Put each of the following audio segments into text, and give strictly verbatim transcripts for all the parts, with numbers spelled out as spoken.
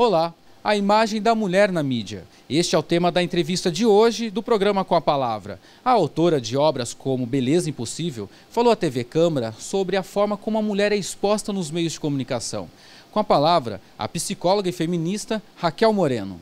Olá, a imagem da mulher na mídia. Este é o tema da entrevista de hoje do programa Com a Palavra. A autora de obras como Beleza Impossível falou à T V Câmara sobre a forma como a mulher é exposta nos meios de comunicação. Com a palavra, a psicóloga e feminista Raquel Moreno.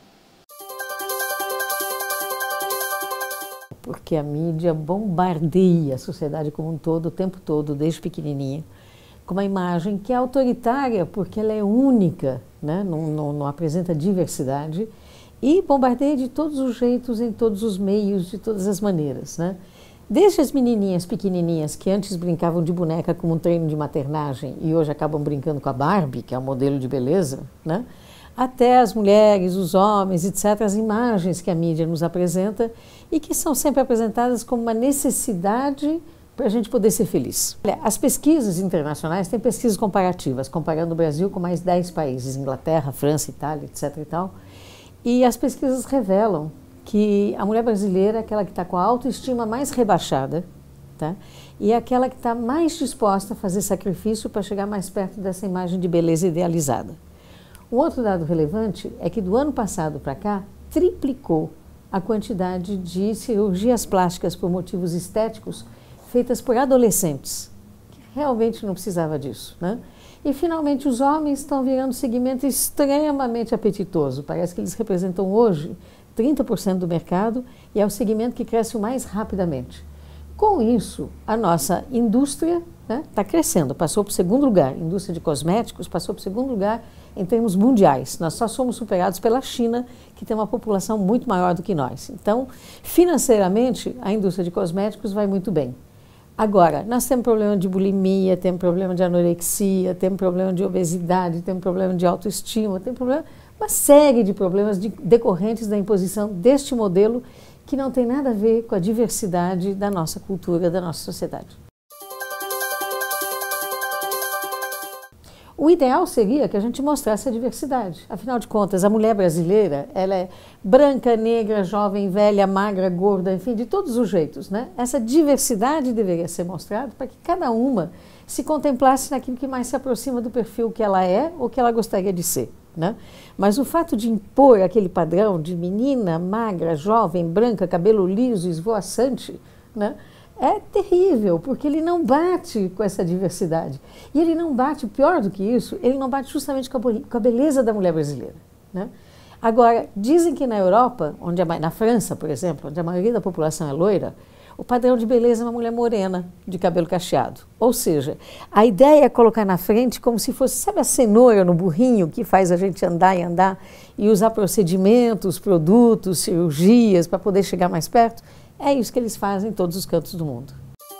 Porque a mídia bombardeia a sociedade como um todo, o tempo todo, desde pequenininha, com uma imagem que é autoritária, porque ela é única, né? não, não, não apresenta diversidade, e bombardeia de todos os jeitos, em todos os meios, de todas as maneiras. Né? Desde as menininhas pequenininhas que antes brincavam de boneca como um treino de maternagem e hoje acabam brincando com a Barbie, que é o modelo de beleza, né? Até as mulheres, os homens, etcétera, as imagens que a mídia nos apresenta e que são sempre apresentadas como uma necessidade para a gente poder ser feliz. Olha, as pesquisas internacionais têm pesquisas comparativas, comparando o Brasil com mais dez países, Inglaterra, França, Itália, etcétera e tal. E as pesquisas revelam que a mulher brasileira é aquela que está com a autoestima mais rebaixada, tá? E é aquela que está mais disposta a fazer sacrifício para chegar mais perto dessa imagem de beleza idealizada. Um outro dado relevante é que do ano passado para cá, triplicou a quantidade de cirurgias plásticas por motivos estéticos feitas por adolescentes, que realmente não precisava disso, né? E finalmente os homens estão virando um segmento extremamente apetitoso. Parece que eles representam hoje trinta por cento do mercado e é o segmento que cresce o mais rapidamente. Com isso, a nossa indústria está, né, crescendo, passou para o segundo lugar, a indústria de cosméticos passou para o segundo lugar em termos mundiais. Nós só somos superados pela China, que tem uma população muito maior do que nós. Então, financeiramente, a indústria de cosméticos vai muito bem. Agora, nós temos problema de bulimia, temos problema de anorexia, temos problema de obesidade, temos problema de autoestima, temos problema, uma série de problemas de, decorrentes da imposição deste modelo que não tem nada a ver com a diversidade da nossa cultura, da nossa sociedade. O ideal seria que a gente mostrasse a diversidade. Afinal de contas, a mulher brasileira, ela é branca, negra, jovem, velha, magra, gorda, enfim, de todos os jeitos, né? Essa diversidade deveria ser mostrada para que cada uma se contemplasse naquilo que mais se aproxima do perfil que ela é ou que ela gostaria de ser, né? Mas o fato de impor aquele padrão de menina, magra, jovem, branca, cabelo liso, esvoaçante, né, é terrível, porque ele não bate com essa diversidade. E ele não bate, pior do que isso, ele não bate justamente com a, com a beleza da mulher brasileira, né? Agora, dizem que na Europa, onde a, na França, por exemplo, onde a maioria da população é loira, o padrão de beleza é uma mulher morena, de cabelo cacheado. Ou seja, a ideia é colocar na frente como se fosse, sabe a cenoura no burrinho que faz a gente andar e andar e usar procedimentos, produtos, cirurgias para poder chegar mais perto? É isso que eles fazem em todos os cantos do mundo.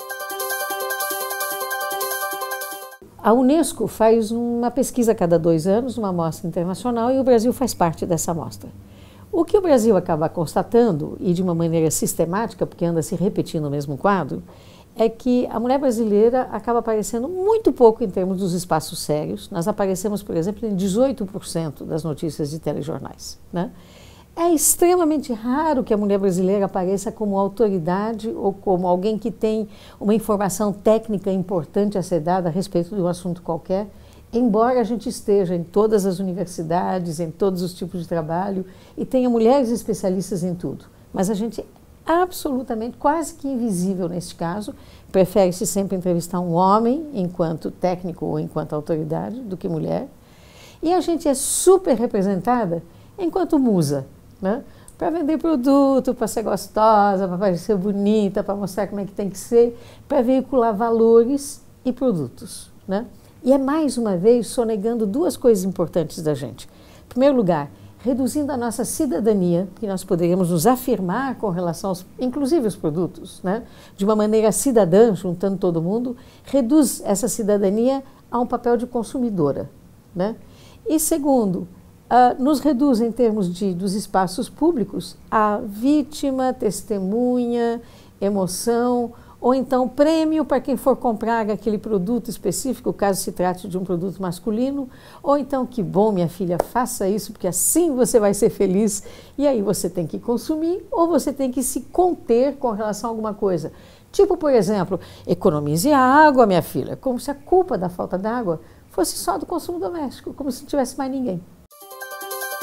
A Unesco faz uma pesquisa a cada dois anos, uma amostra internacional, e o Brasil faz parte dessa amostra. O que o Brasil acaba constatando, e de uma maneira sistemática, porque anda se repetindo o mesmo quadro, é que a mulher brasileira acaba aparecendo muito pouco em termos dos espaços sérios. Nós aparecemos, por exemplo, em dezoito por cento das notícias de telejornais, né? É extremamente raro que a mulher brasileira apareça como autoridade ou como alguém que tem uma informação técnica importante a ser dada a respeito de um assunto qualquer, embora a gente esteja em todas as universidades, em todos os tipos de trabalho e tenha mulheres especialistas em tudo. Mas a gente é absolutamente, quase que invisível neste caso, prefere-se sempre entrevistar um homem enquanto técnico ou enquanto autoridade do que mulher, e a gente é super representada enquanto musa, né? Para vender produto, para ser gostosa, para parecer bonita, para mostrar como é que tem que ser, para veicular valores e produtos, né? E é mais uma vez sonegando duas coisas importantes da gente. Em primeiro lugar, reduzindo a nossa cidadania, que nós poderíamos nos afirmar com relação aos, inclusive os produtos, né? De uma maneira cidadã, juntando todo mundo, reduz essa cidadania a um papel de consumidora, né? E segundo, Uh, nos reduz em termos de, dos espaços públicos a vítima, testemunha, emoção, ou então prêmio para quem for comprar aquele produto específico, caso se trate de um produto masculino, ou então que bom, minha filha, faça isso, porque assim você vai ser feliz, e aí você tem que consumir, ou você tem que se conter com relação a alguma coisa. Tipo, por exemplo, economize a água, minha filha, como se a culpa da falta d'água fosse só do consumo doméstico, como se não tivesse mais ninguém.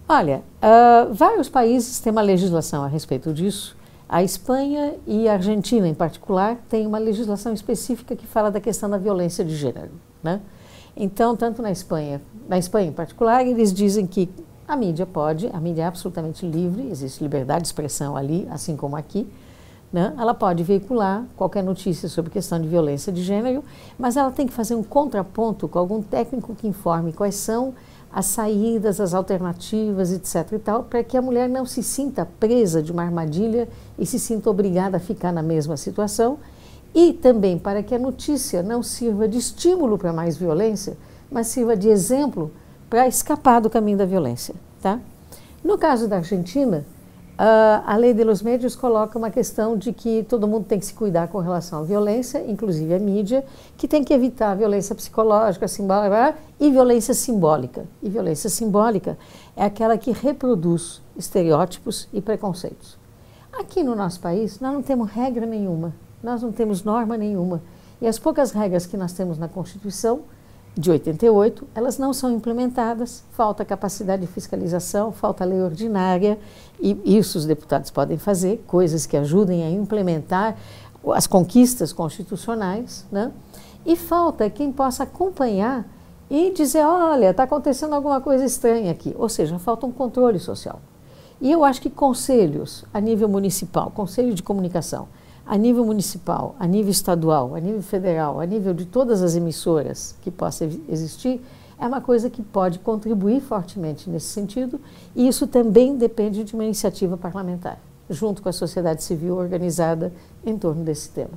Olha, uh, vários países têm uma legislação a respeito disso. A Espanha e a Argentina, em particular, têm uma legislação específica que fala da questão da violência de gênero, né? Então, tanto na Espanha, na Espanha em particular, eles dizem que a mídia pode, a mídia é absolutamente livre, existe liberdade de expressão ali, assim como aqui, né? Ela pode veicular qualquer notícia sobre questão de violência de gênero, mas ela tem que fazer um contraponto com algum técnico que informe quais são as saídas, as alternativas, etc e tal, para que a mulher não se sinta presa de uma armadilha e se sinta obrigada a ficar na mesma situação, e também para que a notícia não sirva de estímulo para mais violência, mas sirva de exemplo para escapar do caminho da violência, tá? No caso da Argentina, Uh, a lei de los medios coloca uma questão de que todo mundo tem que se cuidar com relação à violência, inclusive a mídia, que tem que evitar a violência psicológica, simbólica e violência simbólica. E violência simbólica é aquela que reproduz estereótipos e preconceitos. Aqui no nosso país, nós não temos regra nenhuma, nós não temos norma nenhuma. E as poucas regras que nós temos na Constituição, de oitenta e oito, elas não são implementadas, falta capacidade de fiscalização, falta lei ordinária, e isso os deputados podem fazer, coisas que ajudem a implementar as conquistas constitucionais, né? E falta quem possa acompanhar e dizer, olha, está acontecendo alguma coisa estranha aqui, ou seja, falta um controle social. E eu acho que conselhos a nível municipal, conselho de comunicação, a nível municipal, a nível estadual, a nível federal, a nível de todas as emissoras que possa existir, é uma coisa que pode contribuir fortemente nesse sentido, e isso também depende de uma iniciativa parlamentar, junto com a sociedade civil organizada em torno desse tema.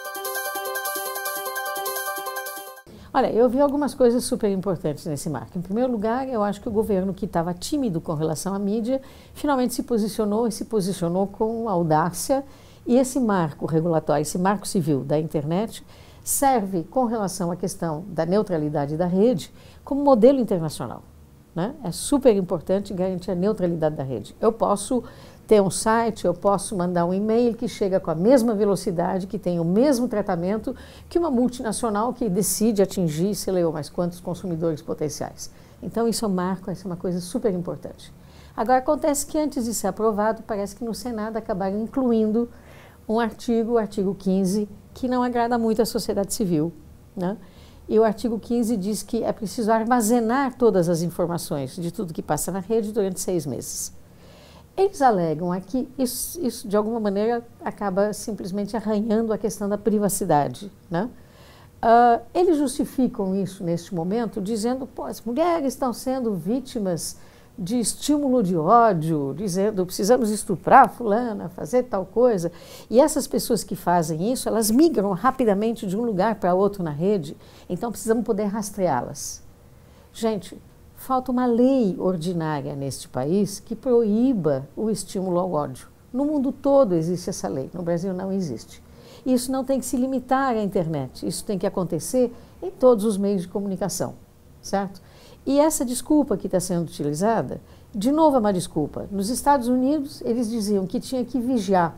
Olha, eu vi algumas coisas super importantes nesse marco. Em primeiro lugar, eu acho que o governo, que estava tímido com relação à mídia, finalmente se posicionou e se posicionou com audácia. E esse marco regulatório, esse marco civil da internet, serve com relação à questão da neutralidade da rede como modelo internacional, né? É super importante garantir a neutralidade da rede. Eu posso ter um site, eu posso mandar um e-mail que chega com a mesma velocidade, que tem o mesmo tratamento que uma multinacional que decide atingir, sei lá, mais quantos consumidores potenciais. Então isso é um marco, isso é uma coisa super importante. Agora acontece que antes de ser aprovado, parece que no Senado acabaram incluindo um artigo, o artigo quinze, que não agrada muito à sociedade civil, né? E o artigo quinze diz que é preciso armazenar todas as informações de tudo que passa na rede durante seis meses. Eles alegam aqui, isso, isso de alguma maneira acaba simplesmente arranhando a questão da privacidade, né? Uh, eles justificam isso neste momento dizendo, pô, as mulheres estão sendo vítimas de estímulo de ódio, dizendo precisamos estuprar fulana, fazer tal coisa. E essas pessoas que fazem isso, elas migram rapidamente de um lugar para outro na rede, então precisamos poder rastreá-las. Gente, falta uma lei ordinária neste país que proíba o estímulo ao ódio. No mundo todo existe essa lei, no Brasil não existe. Isso não tem que se limitar à internet, isso tem que acontecer em todos os meios de comunicação, certo? E essa desculpa que está sendo utilizada, de novo é uma desculpa. Nos Estados Unidos, eles diziam que tinha que vigiar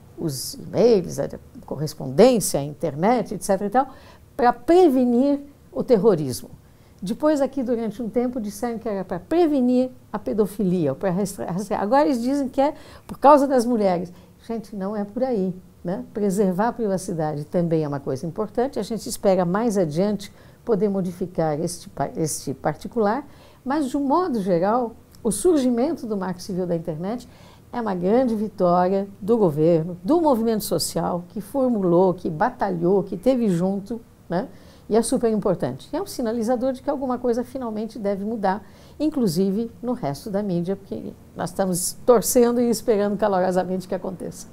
os e-mails, a correspondência, a internet, etc e tal, para prevenir o terrorismo. Depois, aqui, durante um tempo, disseram que era para prevenir a pedofilia, para rastrear. Agora eles dizem que é por causa das mulheres. Gente, não é por aí, né? Preservar a privacidade também é uma coisa importante. A gente espera mais adiante poder modificar este, este particular, mas, de um modo geral, o surgimento do Marco Civil da Internet é uma grande vitória do governo, do movimento social, que formulou, que batalhou, que teve junto, né? E é super importante. É um sinalizador de que alguma coisa finalmente deve mudar, inclusive no resto da mídia, porque nós estamos torcendo e esperando calorosamente que aconteça.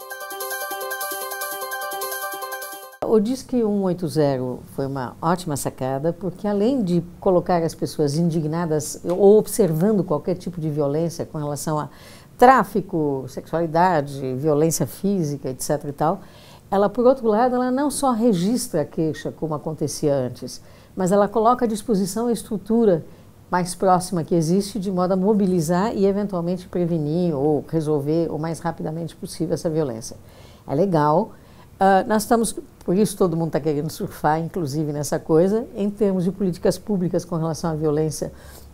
O Disque cento e oitenta foi uma ótima sacada, porque além de colocar as pessoas indignadas ou observando qualquer tipo de violência com relação a tráfico, sexualidade, violência física, etc e tal, ela, por outro lado, ela não só registra a queixa, como acontecia antes, mas ela coloca à disposição a estrutura mais próxima que existe, de modo a mobilizar e, eventualmente, prevenir ou resolver o mais rapidamente possível essa violência. É legal. Uh, nós estamos, por isso todo mundo está querendo surfar, inclusive nessa coisa, em termos de políticas públicas com relação à violência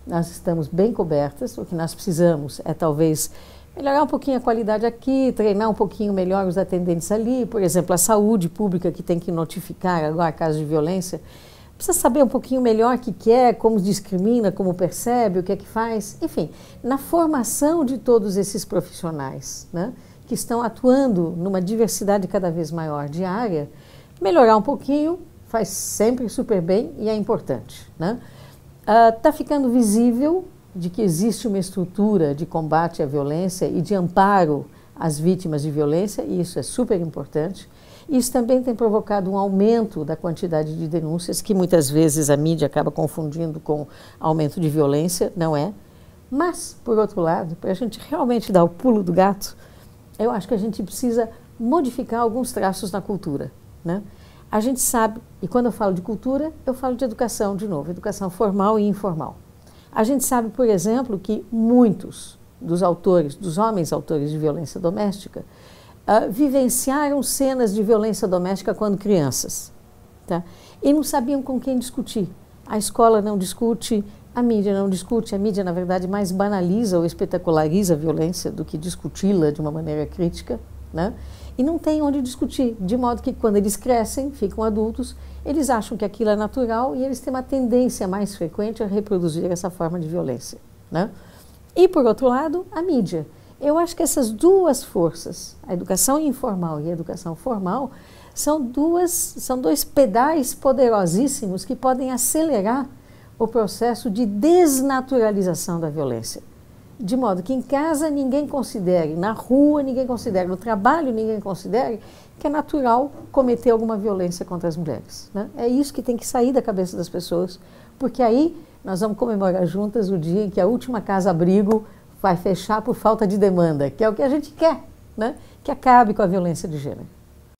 nós estamos bem cobertas. O que nós precisamos é talvez melhorar um pouquinho a qualidade aqui, treinar um pouquinho melhor os atendentes ali. Por exemplo, a saúde pública, que tem que notificar agora casos de violência, precisa saber um pouquinho melhor o que, que é, como discrimina, como percebe, o que é que faz. Enfim, na formação de todos esses profissionais, né, que estão atuando numa diversidade cada vez maior de área, melhorar um pouquinho faz sempre super bem e é importante, né? Está ficando visível de que existe uma estrutura de combate à violência e de amparo às vítimas de violência, e isso é super importante. Isso também tem provocado um aumento da quantidade de denúncias, que muitas vezes a mídia acaba confundindo com aumento de violência, não é? Mas, por outro lado, para a gente realmente dar o pulo do gato, eu acho que a gente precisa modificar alguns traços na cultura, né? A gente sabe, e quando eu falo de cultura, eu falo de educação de novo, educação formal e informal. A gente sabe, por exemplo, que muitos dos autores, dos homens autores de violência doméstica, uh, vivenciaram cenas de violência doméstica quando crianças, tá? E não sabiam com quem discutir. A escola não discute, a mídia não discute, a mídia, na verdade, mais banaliza ou espetaculariza a violência do que discuti-la de uma maneira crítica, né? E não tem onde discutir, de modo que quando eles crescem, ficam adultos, eles acham que aquilo é natural e eles têm uma tendência mais frequente a reproduzir essa forma de violência, né? E, por outro lado, a mídia. Eu acho que essas duas forças, a educação informal e a educação formal, são, duas, são dois pedais poderosíssimos que podem acelerar o processo de desnaturalização da violência. De modo que em casa ninguém considere, na rua ninguém considere, no trabalho ninguém considere que é natural cometer alguma violência contra as mulheres, né? É isso que tem que sair da cabeça das pessoas, porque aí nós vamos comemorar juntas o dia em que a última casa-abrigo vai fechar por falta de demanda, que é o que a gente quer, né? Que acabe com a violência de gênero.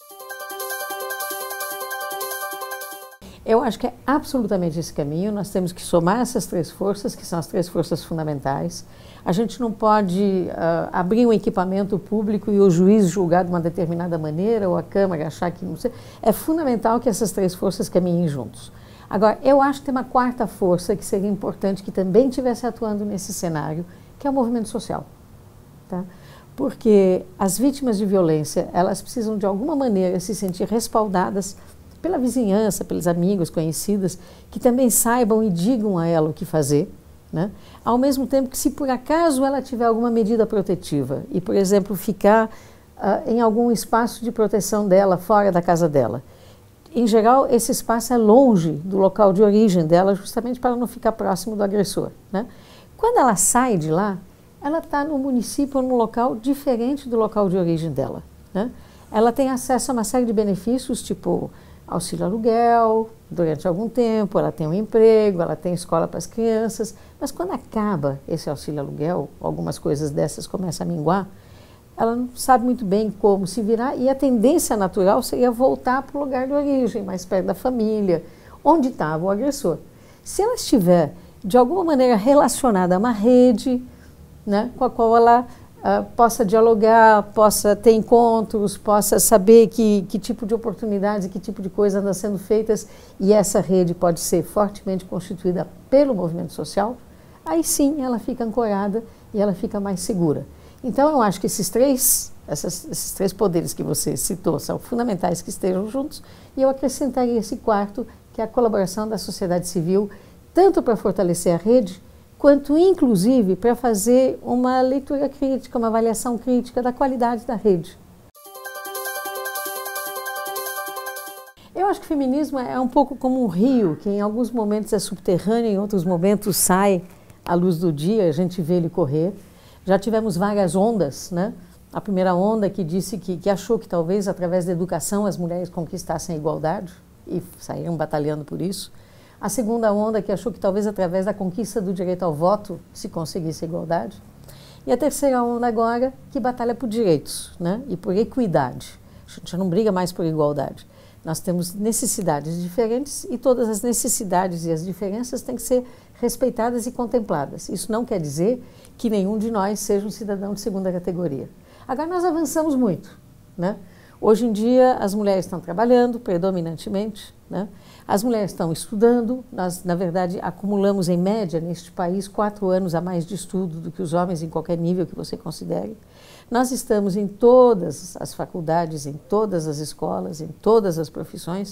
Eu acho que é absolutamente esse caminho. Nós temos que somar essas três forças, que são as três forças fundamentais. A gente não pode uh, abrir um equipamento público e o juiz julgar de uma determinada maneira, ou a Câmara achar que não sei. É fundamental que essas três forças caminhem juntos. Agora, eu acho que tem uma quarta força que seria importante que também estivesse atuando nesse cenário, que é o movimento social, tá? Porque as vítimas de violência, elas precisam de alguma maneira se sentir respaldadas pela vizinhança, pelos amigos, conhecidas, que também saibam e digam a ela o que fazer, né? Ao mesmo tempo que, se por acaso ela tiver alguma medida protetiva e, por exemplo, ficar uh, em algum espaço de proteção dela, fora da casa dela, em geral, esse espaço é longe do local de origem dela, justamente para não ficar próximo do agressor, né? Quando ela sai de lá, ela está no município ou num local diferente do local de origem dela, né? Ela tem acesso a uma série de benefícios, tipo auxílio aluguel, durante algum tempo, ela tem um emprego, ela tem escola para as crianças, mas quando acaba esse auxílio aluguel, algumas coisas dessas começam a minguar, ela não sabe muito bem como se virar, e a tendência natural seria voltar para o lugar de origem, mais perto da família, onde estava o agressor. Se ela estiver, de alguma maneira, relacionada a uma rede, né, com a qual ela uh, possa dialogar, possa ter encontros, possa saber que, que tipo de oportunidades, que tipo de coisa andam sendo feitas, e essa rede pode ser fortemente constituída pelo movimento social, aí sim ela fica ancorada e ela fica mais segura. Então, eu acho que esses três, essas, esses três poderes que você citou são fundamentais que estejam juntos, e eu acrescentaria esse quarto, que é a colaboração da sociedade civil, tanto para fortalecer a rede, quanto, inclusive, para fazer uma leitura crítica, uma avaliação crítica da qualidade da rede. Eu acho que o feminismo é um pouco como um rio, que em alguns momentos é subterrâneo, em outros momentos sai à luz do dia, a gente vê ele correr. Já tivemos várias ondas, né? A primeira onda que disse que, que achou que talvez através da educação as mulheres conquistassem a igualdade e saíram batalhando por isso. A segunda onda que achou que talvez através da conquista do direito ao voto se conseguisse a igualdade. E a terceira onda agora que batalha por direitos, né? E por equidade. A gente já não briga mais por igualdade. Nós temos necessidades diferentes e todas as necessidades e as diferenças têm que ser respeitadas e contempladas. Isso não quer dizer que nenhum de nós seja um cidadão de segunda categoria. Agora, nós avançamos muito, né? Hoje em dia, as mulheres estão trabalhando predominantemente, né? As mulheres estão estudando. Nós, na verdade, acumulamos em média neste país quatro anos a mais de estudo do que os homens em qualquer nível que você considere. Nós estamos em todas as faculdades, em todas as escolas, em todas as profissões,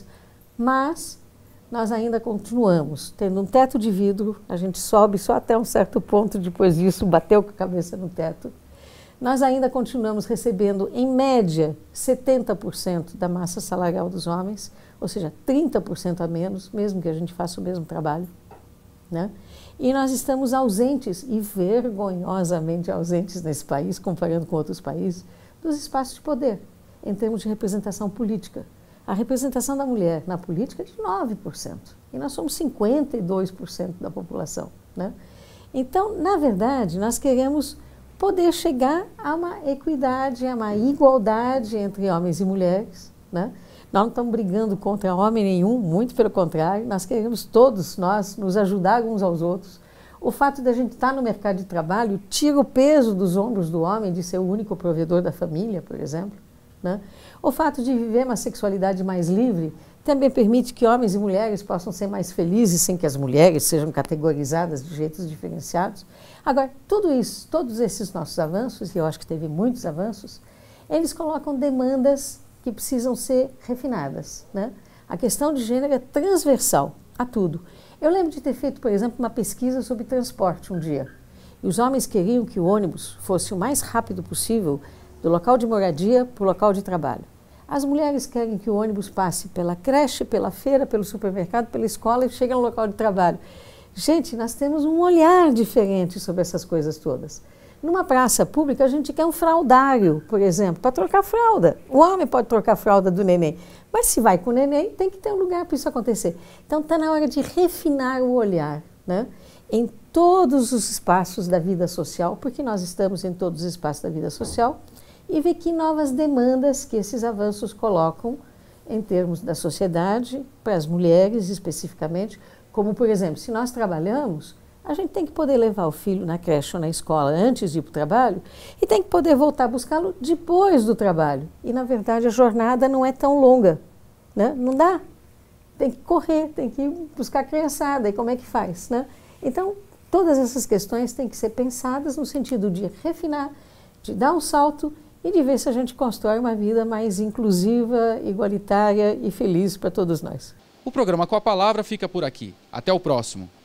mas nós ainda continuamos tendo um teto de vidro. A gente sobe só até um certo ponto, depois disso bateu com a cabeça no teto. Nós ainda continuamos recebendo, em média, setenta por cento da massa salarial dos homens, ou seja, trinta por cento a menos, mesmo que a gente faça o mesmo trabalho, né? E nós estamos ausentes, e vergonhosamente ausentes nesse país, comparando com outros países, dos espaços de poder, em termos de representação política. A representação da mulher na política é de nove por cento, e nós somos cinquenta e dois por cento da população, né? Então, na verdade, nós queremos poder chegar a uma equidade, a uma igualdade entre homens e mulheres, né? Nós não estamos brigando contra homem nenhum, muito pelo contrário, nós queremos todos nós nos ajudar uns aos outros. O fato de a gente estar no mercado de trabalho tira o peso dos ombros do homem de ser o único provedor da família, por exemplo, né? O fato de viver uma sexualidade mais livre também permite que homens e mulheres possam ser mais felizes sem que as mulheres sejam categorizadas de jeitos diferenciados. Agora, tudo isso, todos esses nossos avanços, e eu acho que teve muitos avanços, eles colocam demandas que precisam ser refinadas, né? A questão de gênero é transversal a tudo. Eu lembro de ter feito, por exemplo, uma pesquisa sobre transporte um dia. E os homens queriam que o ônibus fosse o mais rápido possível do local de moradia para o local de trabalho. As mulheres querem que o ônibus passe pela creche, pela feira, pelo supermercado, pela escola e chegue no local de trabalho. Gente, nós temos um olhar diferente sobre essas coisas todas. Numa praça pública, a gente quer um fraldário, por exemplo, para trocar fralda. O homem pode trocar a fralda do neném, mas se vai com o neném, tem que ter um lugar para isso acontecer. Então, está na hora de refinar o olhar, né? Em todos os espaços da vida social, porque nós estamos em todos os espaços da vida social, e ver que novas demandas que esses avanços colocam em termos da sociedade, para as mulheres especificamente, como, por exemplo, se nós trabalhamos, a gente tem que poder levar o filho na creche ou na escola antes de ir para o trabalho e tem que poder voltar a buscá-lo depois do trabalho. E, na verdade, a jornada não é tão longa, né? Não dá. Tem que correr, tem que ir buscar a criançada. E como é que faz, né? Então, todas essas questões têm que ser pensadas no sentido de refinar, de dar um salto e de ver se a gente constrói uma vida mais inclusiva, igualitária e feliz para todos nós. O programa Com a Palavra fica por aqui. Até o próximo.